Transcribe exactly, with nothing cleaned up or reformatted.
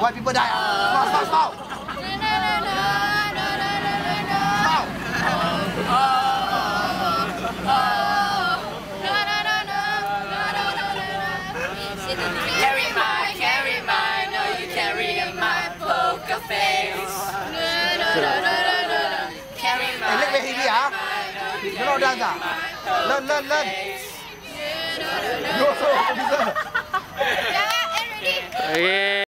Why people die? Stop, stop, stop. Stop. Carry my, carry my, no you carry my poker face. Carry my, Eh, leg very heavy ah. You know dance ah. Learn, learn, learn. Go, go, go. Okay.